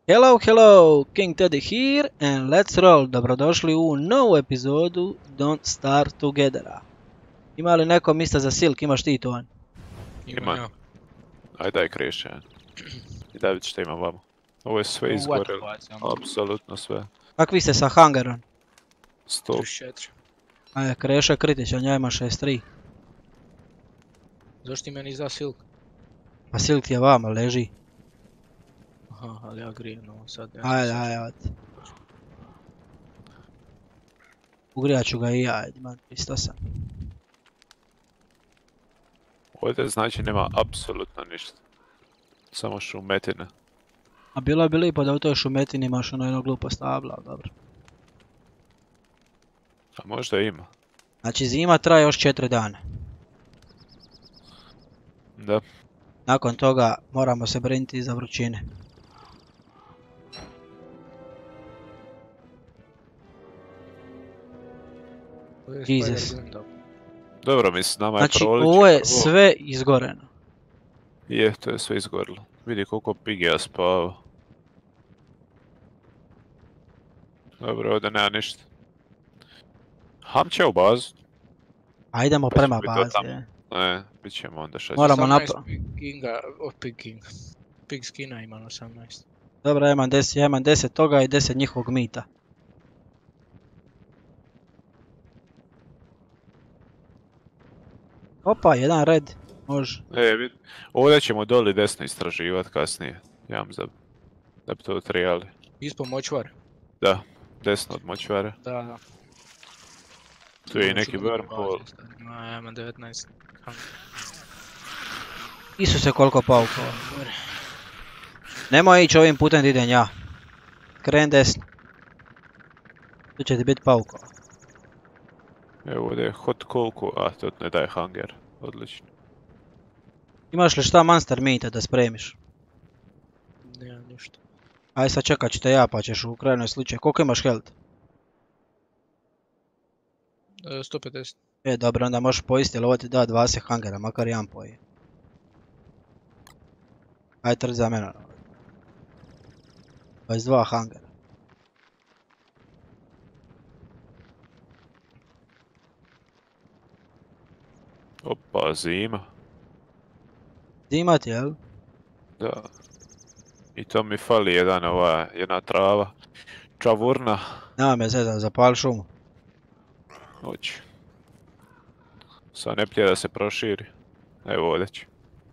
Hello, hello, King Teddy here and let's roll. Dobrodošli u novu epizodu Don't Starve Togethera. Ima li neko mista za silk, imaš ti to? Ima. Ajde daj krešćan. I da vidite šta ima vamo. Ovo je sve izgorelo. Apsolutno sve. Kakvi ste sa hangarom? 100. 34. Ajde, Kreša je kritičan, ja ima 63. Zašto ti meni izda silk? Pa silk ti je vama, leži. Aha, ali ja grijem ovo sad. Ajde. Ugrijat ću ga i ja, imam 38. Ovdje znači nema apsolutno ništa. Samo šumetine. A bilo bi lipo da u toj šumetini imaš ono jedno glupo stablo, ali dobro. A možda ima. Znači zima traje još 4 dana. Da. Nakon toga moramo se brinuti za vrućine. Jesus. Dobro, mislim, nama je Znači proliče. ovo je sve izgoreno. Je, to je sve izgorilo. Vidi koliko pigija spava. Dobro, ovdje nema ništa. Hamće u bazu. Ajdemo prema bazi. Ne, bit ćemo onda šta će. Moramo 18 pig skina ima 18. Dobro, ja imam 10 toga i 10 njihovog mita. Opa, jedan red. Može. Vidi. Ovdje ćemo doli desno istraživati kasnije. Ja da bi to trijali. Ispod močvare. Da, desno od močvare. Da. Tu je i neki wormhole. Ja imam 19. Isuse koliko paukova. Nemoj ići ovim putem da idem ja. Kren desno. Tu će ti biti paukova. Evo ovdje je hot cocoa, a to ne daje hunger. Odlično. Imaš li šta monster meata da spremiš? Nemam ništa. Aj sad čekat ću te ja pa ćeš u krajnoj slučaju. Koliko imaš health? 150. Dobro, onda možeš pojesti, ali ovo ti da 20 hangera, makar jedan poji. Aj trč za mene. 22 hangera. Opa, zima. Zima ti, jel? Da. I to mi fali jedna trava. Čavurna. Nema me zezat, zapali šumu. Hoću. Sad ne plije da se proširi. Evo ovdje ću.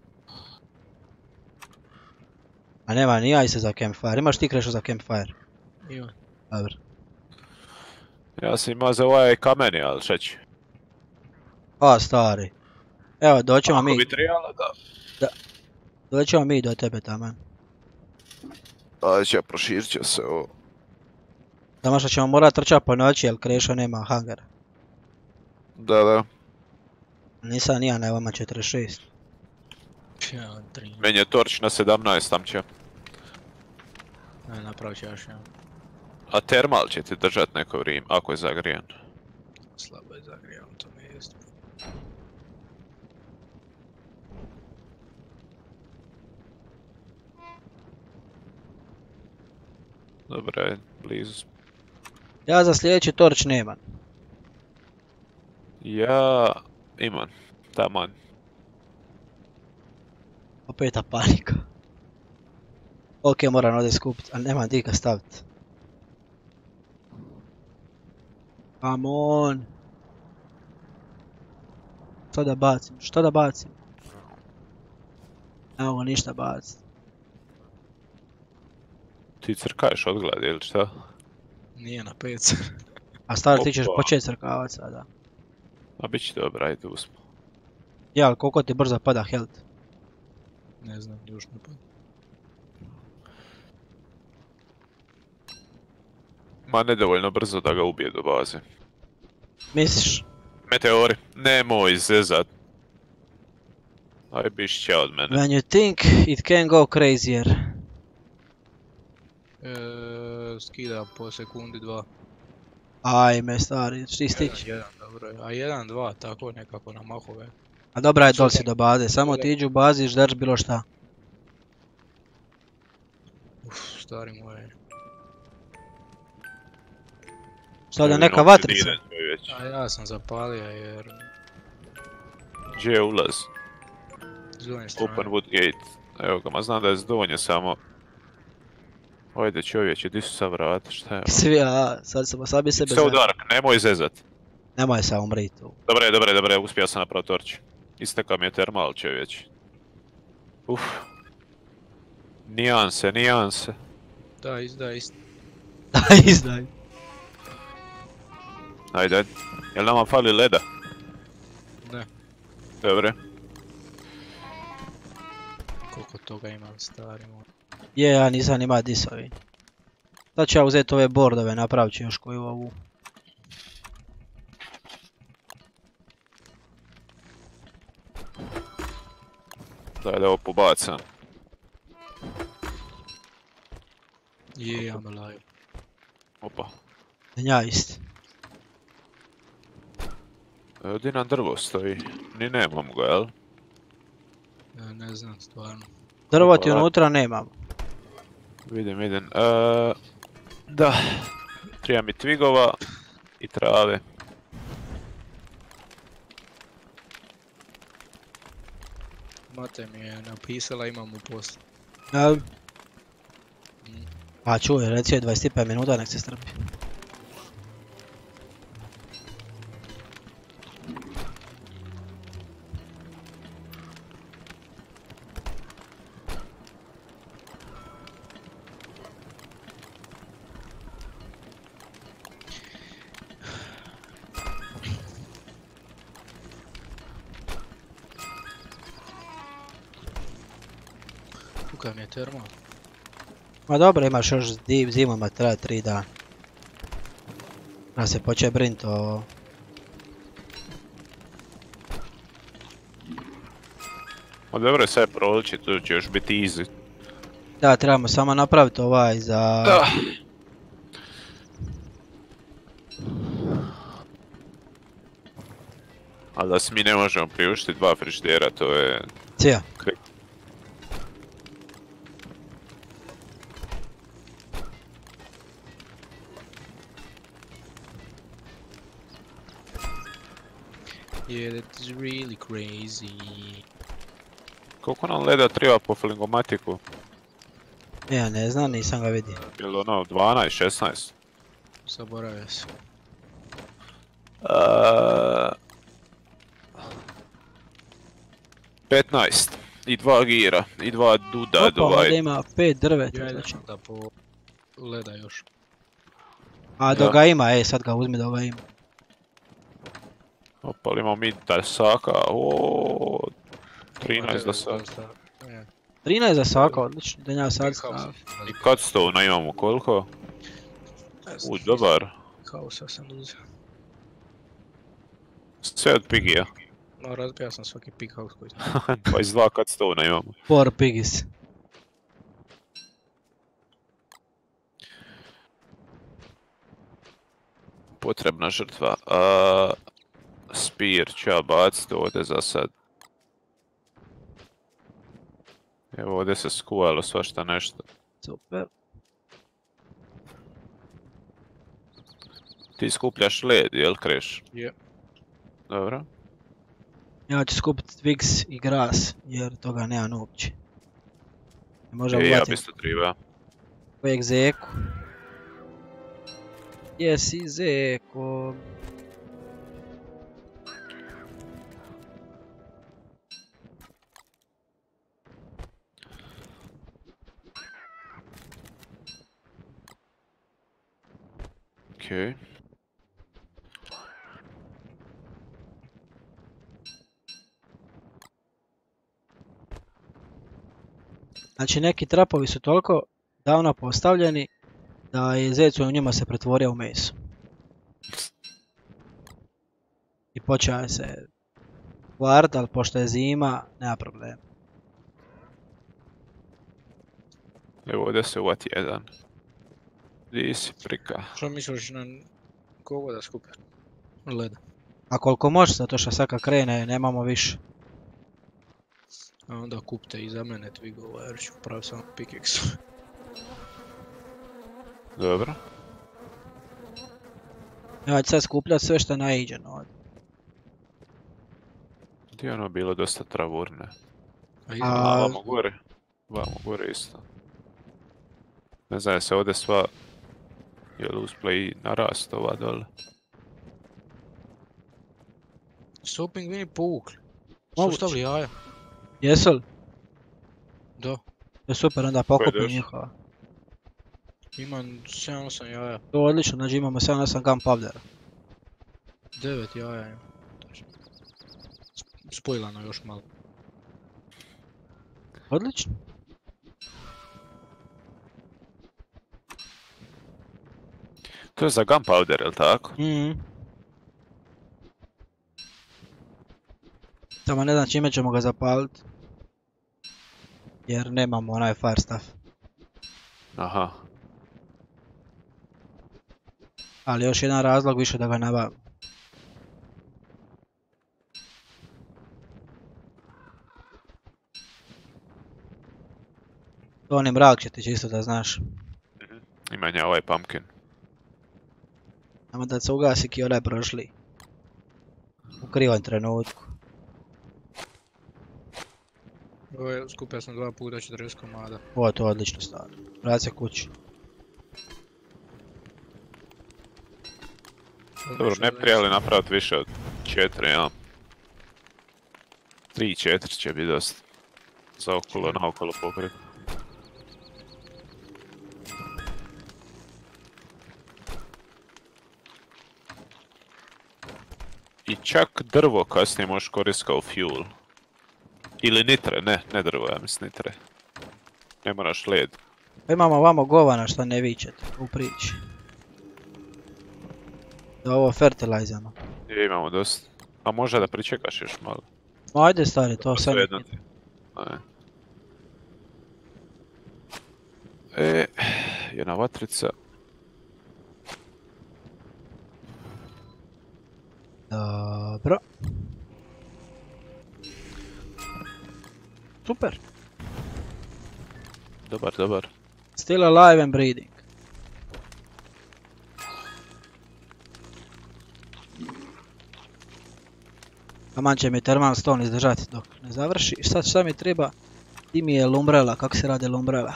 A nema ni ja se za campfire, imaš ti Krešu za campfire? Ima. Dobro. Ja sam imao za ovaj kameni, ali šta ću? A stari. Evo doćemo mi. Ako bi trebalo, da. Doćemo mi do tebe taman. Ajde će, proširit će se ovo. Samo što ćemo morat trčat po noći jer Krešo nema hangera. Da. Nisam ni ja na ovama 46. Ja, 3. Meni je torč na 17 tam će. Ne, napravit ću još jedan. A termal će ti držat neko vrijeme, ako je zagrijen. Slabo je zagrijan, to mi je jest. Dobro je, blizu. Ja za sljedeći torč nemam. Ja imam, taman. Opeta panika. Ok, moram ovdje skupiti, ali nemam di ga staviti. Come on. Što da bacim? Ne mogu ništa baciti. Ti crkaješ odgled ili šta? Nije na 5. A stari ti ćeš Opa. početi crkavat sada. A bit će dobro, ajde uzmo. Ja, ali koliko ti brzo pada health? Ne znam, još ne pada. Ma nedovoljno brzo da ga ubije do baze. Misliš? Meteori, nemoj zezat. Aj bišća od mene. When you think it can go crazier. Skidam po sekundi 2. Ajme stari, ti stići. 1, dobro je. A 1, 2, tako nekako na mahove. A dobra je dol si do baze, samo ti iđu u bazi i žderš bilo šta. stari moje. Sad je neka vatrica. A ja sam zapalio jer... Gdje je ulaz? S donje strane. Open wood gate. Evo ga, ma znam da je s donje samo... Ajde čovječe, di su sad vrata, šta je ovo? Svi, sad bi sebe So dark, nemoj zezat. Nemoj se umri tu. Dobre, uspio sam napraviti torč. Istekao mi je termal čovječ. Nijanse. Da, izdaj. Da, izdaj. Ajde. Jel nama fali leda? Ne. Dobre. Koliko toga imam stari moj. Je, ja nisam ima disovi. Sad ću ja uzeti ove bordove, napravit ću još koju ovu. Daj da ovo pobacam. I'm alive. Opa. Ja isti. Di nam drvo stoji? Ni nemam ga, jel? Ne znam, stvarno. Drvo ti unutra nemam. Vidim. Da. Treba mi tvigova i trave. Mate mi je napisala, imam u poslu. Jel? Pa čuj, reci je 25 minuta, nek se strpi. Kuka mi je termal. Ma dobro, imaš još zimu, ma treba 3 dana. Da se poče brinut o... Ma dobro, sad proliči, tu će još biti easy. Da, trebamo samo napraviti ovaj za... Da. Ali da si mi ne možemo priuštiti 2 frižidera, to je... Cija. Yeah, that is really crazy. Koliko nam leda treba po flingomatiku? Ja ne znam, nisam ga vidio. Jel ono 12, 16? Zaboravio sam. 15. I 2 gira. I 2 duda. Opa, ovdje ima 5 drveta. Ja Znači. idem da po leda još. A dok ga ima, sad ga uzmi dok ga ima. Opa, ali imamo mi dasaka, ooo, 13 dasaka. 13 za svako, odlično, da nja sad stav. I cutstone imamo koliko? Dobar. Hausa sam uzeo. Sve od pigija. No, razbija sam svaki pig house koji sam. 22 cutstone imamo. 4 piggies. Potrebna žrtva. Spear ću ja baciti ovdje za sad. Evo ovdje se skuvalo svašta nešto. Super. Ti skupljaš led, jel kreš? Je. Dobro. Ja ću skupiti twigs i gras, jer toga nemam uopće. Možda Ja uvatim bi isto treba. kojeg zeku. Jesi zeko. Okej. Znači neki trapovi su toliko davno postavljeni da je zec u njima se pretvorio u meso. I počeo se kvart, ali pošto je zima, nema problema. Evo ovdje se uvati jedan. Di si prika? Što misliš na kogo da skupe? Leda. A koliko može, zato što sad kad krene nemamo više. A onda kupte i za mene twigova jer ću pravi samo pickaxe. Dobro. Ja ću sad skupljat sve što naiđe ovdje. Gdje je ono bilo dosta travurne? A, Vamo gore. Vamo gore isto. Ne znam, se ovdje sva... Je li uspla i narast ova dole? Su pingvini povukli. Moguće. Su stavili jaja. jesu li? Da. Je super, onda pokupim došao? njihova. Imam 7-8 jaja. To je odlično, znači imamo 7-8 gunpowdera. 9 jaja imam. Spojlano još malo. Odlično. To je za gunpowder, jel' tako? Samo ne znam čime ćemo ga zapalit. Jer nemamo onaj fire stuff. Aha. Ali još jedan razlog više da ga nabavim. To oni mrak će ti čisto da znaš. Ima nja ovaj pumpkin. Samo da se ugasi ki onaj prošli. U krivom trenutku. Skupio sam 2 puta 40 komada. Ovo je to odlično stvar. Vrat se kući. Dobro, ne prijeli napraviti više od 4, ja. 3-4 će biti dosta. Za okolo, naokolo pokret. I čak drvo kasnije možeš koristiti kao fuel. Ili nitre, ne drvo, ja mislim nitre. Ne moraš led. Pa imamo ovamo govana što ne vičete u priči. Da ovo fertilizamo. I imamo dosta. A može da pričekaš još malo. Ajde stari, to sve jedno ti. Jedna vatrica. Dobro. Super. Dobar. Still alive and breathing. Aman će mi thermal stone izdržati dok ne završi. Šta mi treba? Ti mi je lumbrella, kako se radi lumbrella?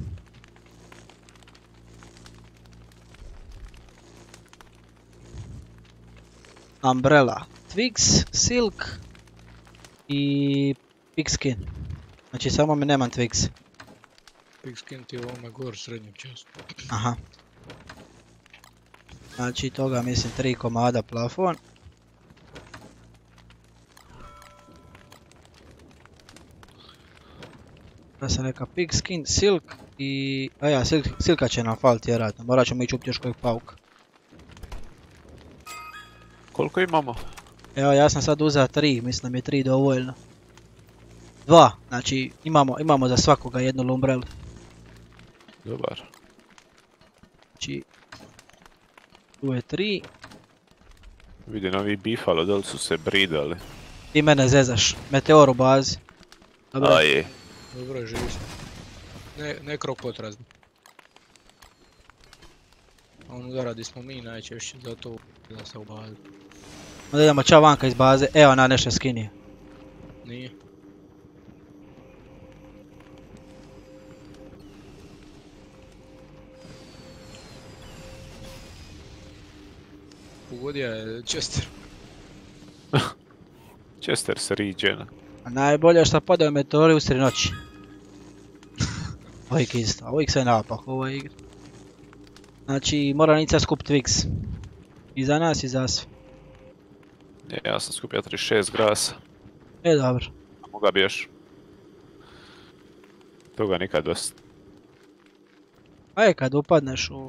Umbrella, twigs, silk i pigskin. Znači samo mi nemam twigs. Pigskin ti je u ovome gor srednjem času. Aha. Znači toga mislim 3 komada plafon. Da se neka pigskin, silk i... A ja, silka će nam faliti vjerojatno. Morat ćemo ići upiti još kojeg pauka. Koliko imamo? Evo ja sam sad uzeo 3, mislim da mi je 3 dovoljno. 2, znači imamo za svakoga jednu lumbrelu. Dobar. Znači... Tu je 3. Vidim ovi bifalo, da li su se bridali? Ti mene zezaš, meteor u bazi. Dobro. A je. Dobro je, živi sam. Ne krokotrazni. A on udara di smo mi najčešće, zato da se u bazi. Onda idemo čao vanka iz baze, evo na nešto skinije. Nije. Pogodio je Chester. Chester se riđena. A najbolje je što padaju meteori u sred noći. Ovik isto, ovik sve napak u ovoj igri. Znači moram ići sad skup Twix. I za nas i za sve. Ja sam skupio 36 grasa. Dobro. Moga bi još. Toga nikad dosta. Aj kad upadneš u...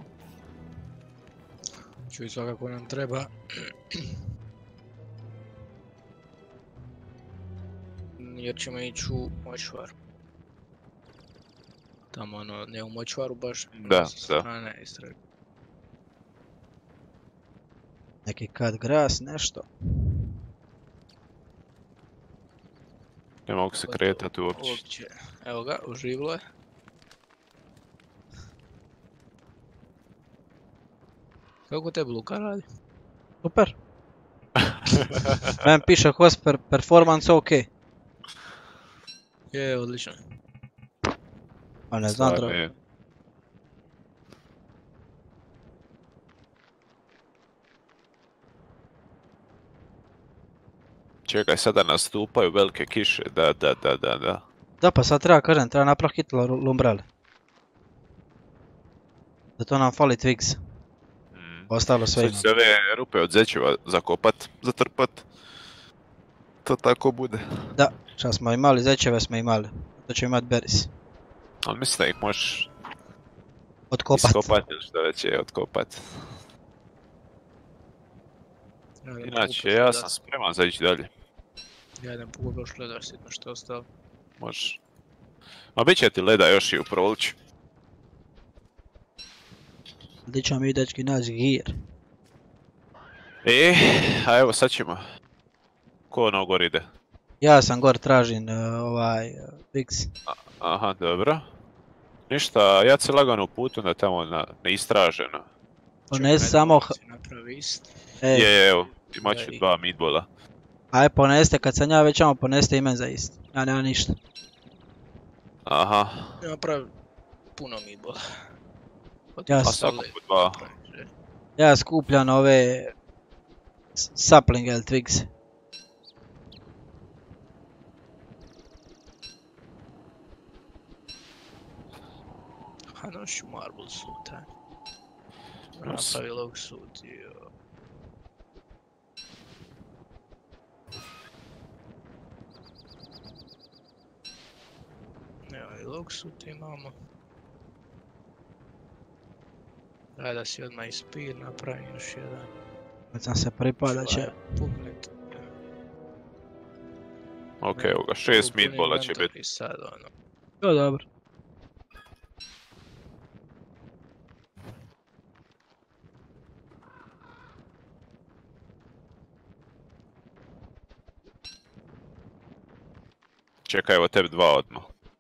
Čuj, svakako nam treba. Jer ćemo ići u močvar. Tamo ono, ne u močvaru baš. Da. Strane istrage. Neki cut grass, nešto. Ne mogu se kretati uopće. Evo ga, uživlo je. Kako tebi Luka radi? Super. Men piše host performance ok. Je, odlično. A ne znam Stvarno drugo. je. Čekaj, sada nastupaju velike kiše, da. Da pa sad treba napraviti hitlo lumbrale. Zato nam fali Twigs. Ostalo sve Sad imamo. će se ove rupe od zećeva zakopat, zatrpat. To tako bude. Da, šta smo imali, zečeve smo imali. To ćemo imati beris. Ali mislim da ih možeš Otkopat. iskopat ili što već je otkopat. Inače, ja sam spreman za ići dalje. Ja idem pogubao šledar, sitno što je ostalo. Možeš. Ma bit će ti leda još i u proliću. Gdje ćemo mi dečki naći gear? A evo sad ćemo. Ko ono gor ide? Ja sam gor tražim Twigs. Aha, dobro. Ništa, ja se lagano uputim da tamo neistraženo. Ponesi samo... Napravi isto. Je, evo, imat ću 2 meatballa. Aj poneste, kad sam ja već ćemo poneste imen za isto. Ja nema ništa. Aha. Napravi puno meatballa. Ja A svako po 2. Ja skupljam ove... sapling ili Twigs. A nošu marble suit, aj. Napravi log suit i... Evo i log suit imamo. Daj da si odmah i spear napravim još jedan. Kad sam se pripada će... Puknit. Ok, evo ga, 6 meatballa će biti. I sad ono. To dobro. Čekaj, evo tebi 2 odmah.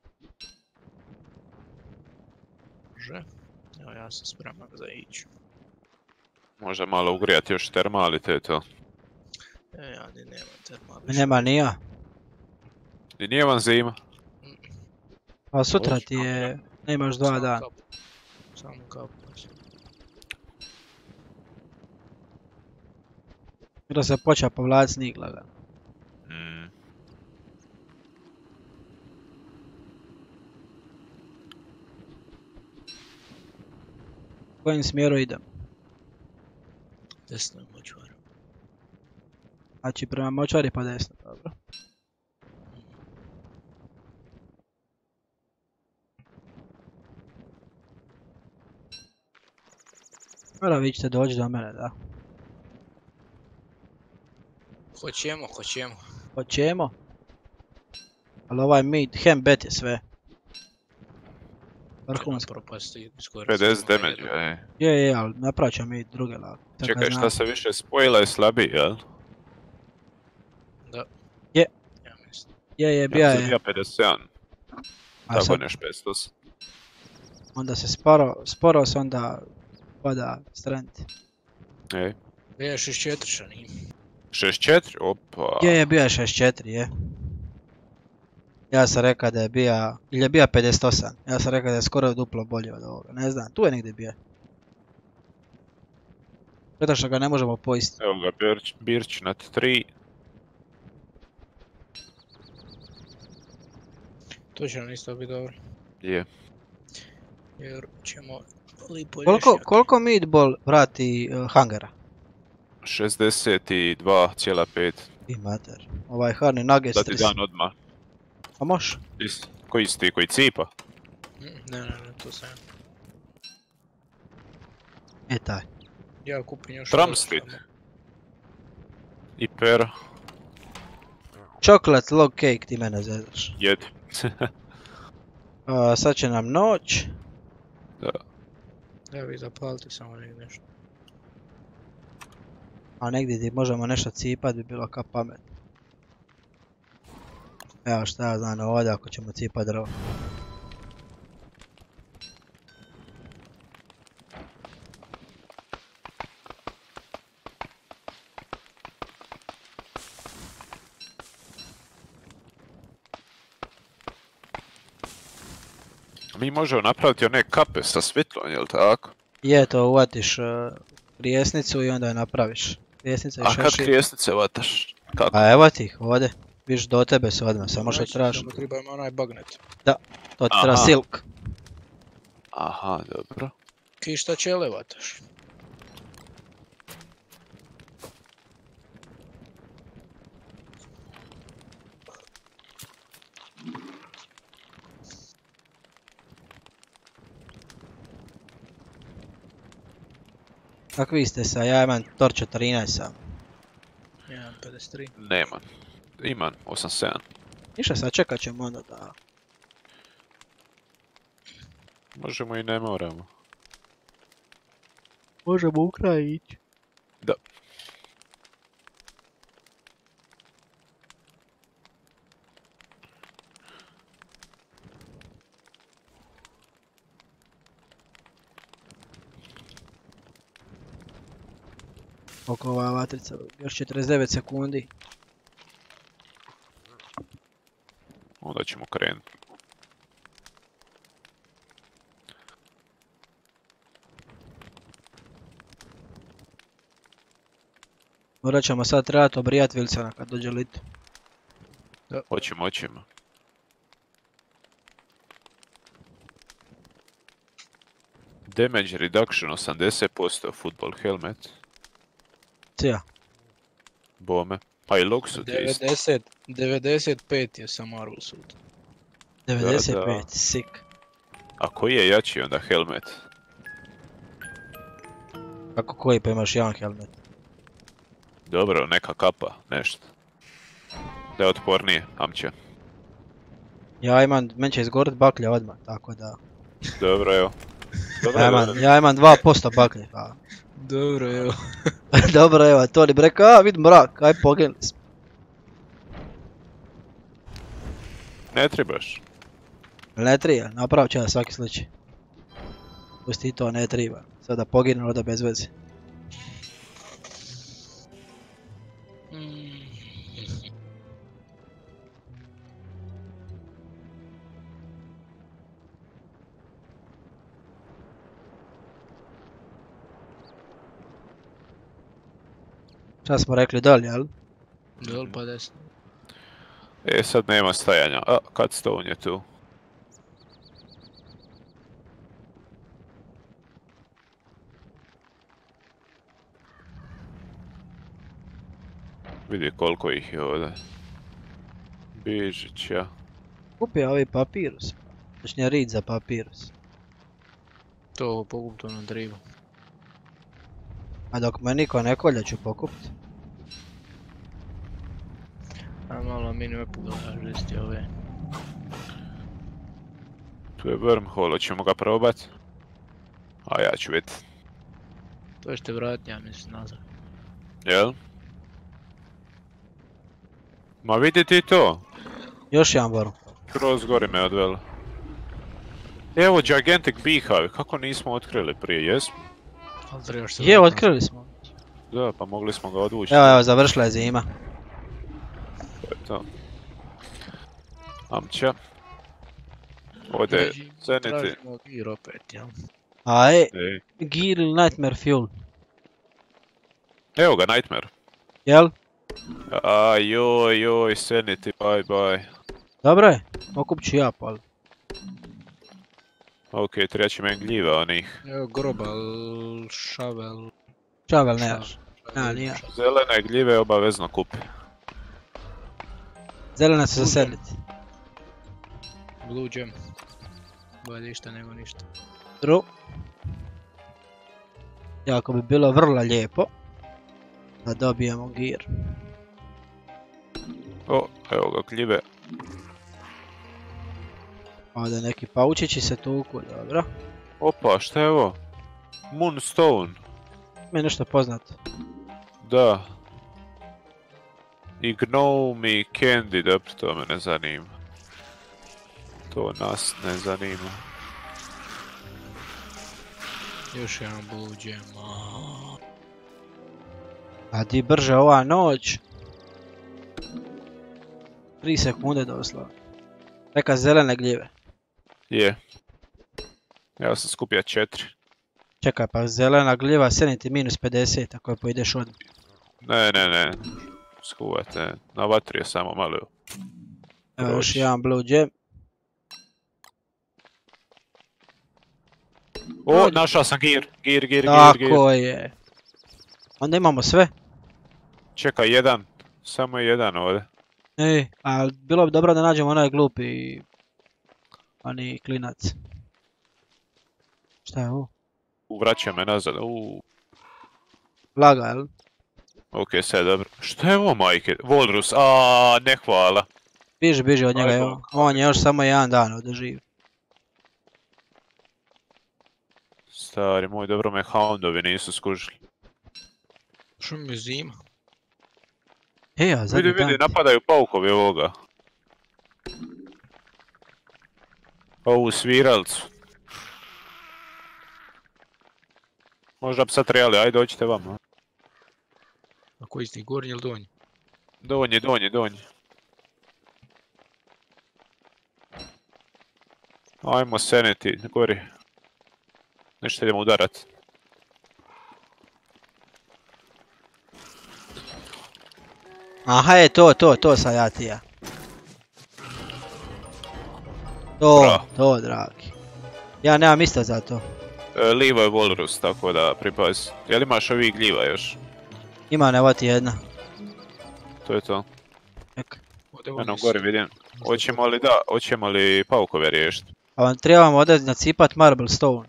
Može. Evo ja sam spreman za ići. Možda malo ugrijati još termali, te je to. Ja ni nemam termal. Nema ni ja. I nije vam zima? A sutra ti je... Nemaš 2 dana. Samo kapu. Da se počeo povlači snijeg lagano. U kojem smjeru idem? Desno je močvar. Znači prema močvari pa desno, dobro. Mora vi ćete doći do mene, da. Hoćemo. Hoćemo. Ali ovaj meat, hem bet je sve. Vrhunsko. Propasti skoro. 50 damage, Je, ali napravit ćemo mi druge lako. Čekaj, šta se više spojila je slabiji, jel? Da. Je. Ja mislim. Je, bija je. Ja 57. A Tako sad, neš 500. onda se sporo se onda pada strength. Ej. Bija je 64 šta nije. 64? Opa. Je, bija je 64, je. Ja sam rekao da je bija, ili je bija 58. Ja sam rekao da je skoro duplo bolje od ovoga, ne znam, tu je negdje bija. Zato što ga ne možemo pojesti. Evo ga, Birch na 3. To će nam isto biti dobro. Je. Jer ćemo lipo lješljati. Koliko meatball vrati hangera? 62,5. I mater. Ovaj Honey Nuggets Da ti dan odmah. A može? Koji isti, koji cipa? Ne, to sam ja. E taj. Ja kupim još... Drumstick. I pera. Chocolate log cake, ti mene zezaš. Jedi. Sad će nam noć. Da. Da vi zapaliti samo nešto. A negdje gdje možemo nešto cipat bi bilo kao pamet. Evo šta ja znam ovdje ako ćemo cipat drvo. Mi možemo napraviti one kape sa svjetlom, jel tako? Je, to uvatiš krijesnicu i onda je napraviš. Krijesnica i A kad šešir. krijesnice vataš? Kako? A evo ti ih, ovdje. Viš do tebe se odmah, samo što traži. Samo treba ima onaj bagnet. To ti treba Aha. silk. Aha, dobro. Kišta čele vataš. Kakvi ste sa, ja imam Tor 14 sam. 1.53. Nemam. Imam 87. Ništa, sačekat ćemo onda da... Možemo i ne moramo. Možemo u kraj ići. Da. Oko ova vatrica, još 49 sekundi. Onda ćemo krenuti. Morat ćemo sad trebati obrijat Wilsona kad dođe lit. Hoćemo. Damage reduction 80%, football helmet. Cija. Bome. Pa i Luxu je isto. 95 je sa Marvel suit. 95, Da. sick. A koji je jači onda helmet? Kako koji pa imaš jedan helmet? Dobro, neka kapa, nešto. Da je otpornije, amće. Ja imam, meni će izgorit baklja odmah, tako da... Dobro, evo. Dobro, Ja imam 2% baklje, pa... Dobro, evo. Dobro, evo, Toni bi rekao, a vidim mrak, aj poginuli smo. Ne trebaš. Ne treba, napravit ću ja svaki slučaj. Pusti to, ne treba. Sada poginu da bez veze. Šta smo rekli dolje, jel? Dol pa desno. E, sad nema stajanja. A, kad Stone je tu? Vidi koliko ih je ovdje. Bižića. Kupi ovaj papirus. Točnije rid za papirus. To pokup to na drivu. A dok me niko ne kolja ću pokupit. A malo minimapu gledaš listi ove. Tu je wormhole, hoćemo ga probat? A ja ću vidjeti. To ćete vratit, ja mislim, nazad. Jel? Ma vidi ti to? Još jedan boru. Kroz gori me odvelo. Evo Gigantic Beehive, kako nismo otkrili prije, jesmo? Ali trebaš se Je, vratit otkrili smo. Da, pa mogli smo ga odvući. Evo, završila je zima. To je to. Amća. Ovdje je nazad. Zeniti. Tražimo gear opet, jel? E, Gear ili Nightmare Fuel. Evo ga, Nightmare. Jel? A joj, Sanity, bye. Dobro je. Pokupit ću ja, pa. Ok, treba će meni gljiva onih. Evo grobal, šavel. Čavel nemaš. Ja, nije. Zelene gljive obavezno kupi. Zelena se zaseliti. Blue gem. Bolje išta nego ništa. True. Jako bi bilo vrlo lijepo da dobijemo gear. O, evo ga gljive. Ovdje neki paučići se tuku, dobro. Opa, šta je ovo? Moonstone. Mi je nešto poznato. Da. I gnome i candy, dobro, to me ne zanima. To nas ne zanima. Još jedan blue gem. A di brže ova noć. 3 sekunde doslovno. Neka zelene gljive. Je. Ja sam skupio 4. Čekaj, pa zelena gljiva seniti minus 50 ako je poideš odmah. Ne. Skuvate. Na vatri je samo malo. Evo još Proći. jedan blue gem. O, našao sam gir. Tako je. Onda imamo sve. Čekaj, jedan. Samo je jedan ovdje. Ej, ali bilo bi dobro da nađemo onaj glupi... Oni klinac. Šta je ovo? Vraća me nazad. Laga, jel? Ok, sve dobro. Šta je ovo, majke? Walrus, ne hvala. Biži od njega, Ajmo. evo. On je još samo jedan dan održiv. Stari moj, dobro me houndovi nisu skužili. Što mi je zima? Ej, a zadnji dan. Vidi, napadaju paukovi ovoga. Ovu sviralcu. Možda bi sad trebali, ajde dođite vama. A koji si gornji ili donji? Donji. Ajmo seniti, gori. Nešto idemo udarat. Aha, je to sam ja ti ja. To, dragi. Ja nemam isto za to. Livo je Walrus, tako da pripazi. Jel imaš ovih gljiva još? Ima ne vati jedna. To je to. Čekaj. Eno, gori vidim. Hoćemo li paukove riješiti? A vam trebamo ovdje nacipat marble stone.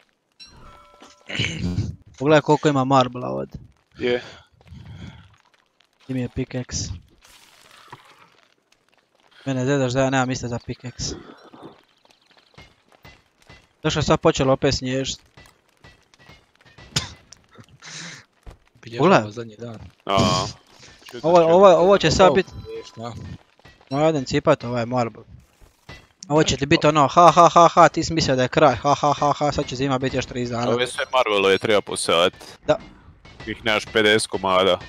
Pogledaj koliko ima marbla ovdje. Je. Ti mi je pickaxe. Mene zedaš da ja nemam isto za pickaxe. Zašto je sad počelo opet snježiti? Bilježamo zadnji dan. Ovo će sad biti... Da. Moj jedan cipat ovaj marble. Ovo će ti biti ono ha, ti si mislio da je kraj, ha, sad će zima biti još 30 dana. Ove sve Marvelove treba posaditi. Da. Ih nemaš 50 komada.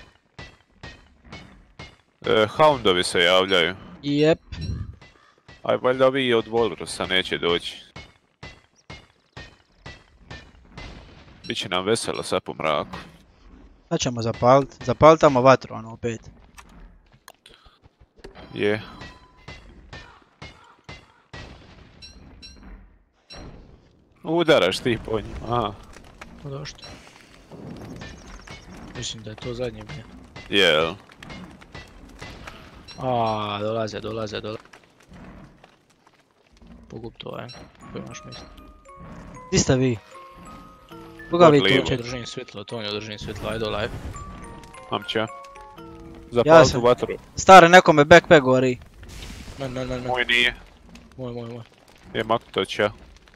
Houndovi se javljaju. Jep. Aj, valjda ovi od Walrusa neće doći. Biće nam veselo sad po mraku. Sad ćemo zapalit tamo vatru ono opet. Je. Udaraš ti po njima, aha. Pa došto? Mislim da je to zadnji bio. Jel. Dolaze. Pogub to, koji imaš misli. Di ste vi? Koga vi Lijevo. tučete? Držim svjetlo, Tonio držim svjetlo, ajde live. Amća. Zapali tu sam. vatru. Stare, nekome backpack gori. Men. Moj nije. Moj. Je maknuto će.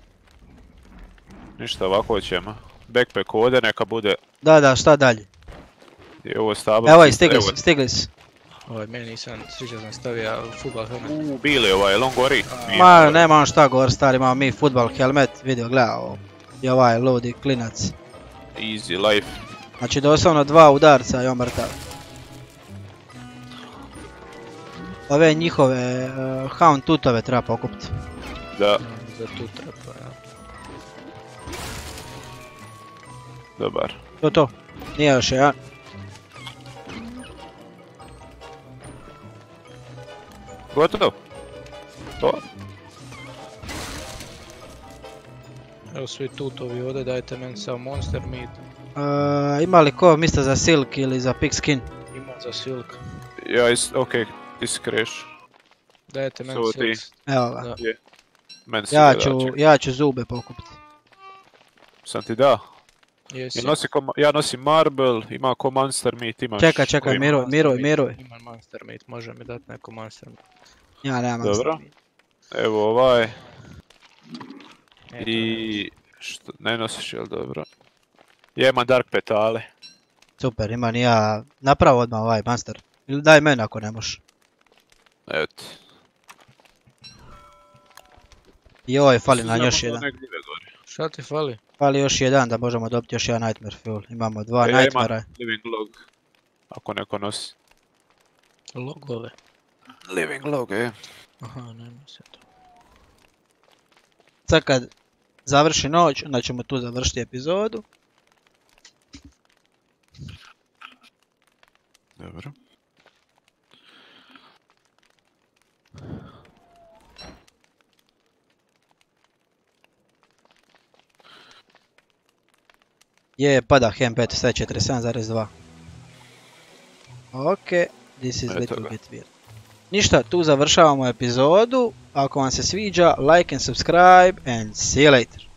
Ništa, ovako ćemo. Backpack ovdje, neka bude. Da, šta dalje? Je ovo stablo. Evo i stigli su. Ovaj, meni nisam, sviđa sam stavio futbal helmet. Bili ovaj, jel on gori? Ma, nema on šta gor, stari, imamo mi futbal helmet, vidio, gleda ovo. I ovaj ludi klinac. Easy life. Znači doslovno 2 udarca i on mrtav. Ove njihove hound tutove treba pokupiti. Da, Za tu trapa, ja. dobar. To. Nije još jedan. Gotovo? To? Evo svi tutovi ovdje, dajte meni samo monster meat. Ima li ko mista za silk ili za pigskin? Ima za silk. Ja, okej, ti si kreš. Dajte meni So ti. silk. Evo ga. Da. Meni si da, Ja ću zube pokupiti. Sam ti da. Jesi. Ja nosim marble, ima ko monster meat, imaš... Čekaj, koji ima? miruj. Ima monster meat, može mi dati neko monster meat. Ja nemam Dobro. monster Evo ovaj, Eto, i... Što, ne nosiš, jel dobro? Ja imam dark petale. Super, imam i ja napravo odmah ovaj monster. Ili daj meni ako ne možeš. Eto. Joj, fali nam još jedan. Šta ti fali? Fali još jedan da možemo dobiti još jedan nightmare fuel. Imamo 2 Ja imam nightmare. living log. Ako neko nosi. Logove. Living log, Aha, nema se to. Sad kad završi noć, onda ćemo tu završiti epizodu. Dobro. Je, pada Hempet, sve 47,2. Ok, this is Eto little ga. bit weird. Ništa, tu završavamo epizodu. Ako vam se sviđa, like and subscribe and see you later.